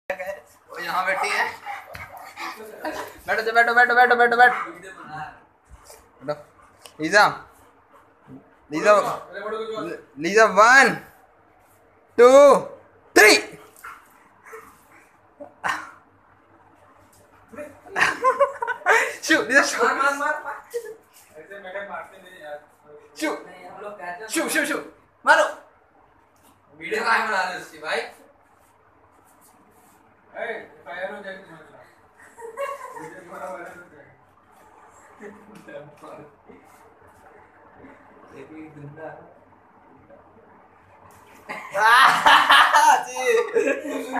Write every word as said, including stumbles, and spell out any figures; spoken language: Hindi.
वो यहाँ बैठी है। बैठो बैठो बैठो बैठो बैठो बैठो Lisa Lisa Lisa one two three. शू लीजा शू मार मार ऐसे मैडम मारते नहीं यार। शू हम लोग कहते हैं शू शू शू मारो। वीडियो कहाँ बना रहे हो उसकी भाई? ए फायर हो जाएगी तुम्हारा वीडियो बना वायरल हो जाएगा। एक ही जिंदा जी।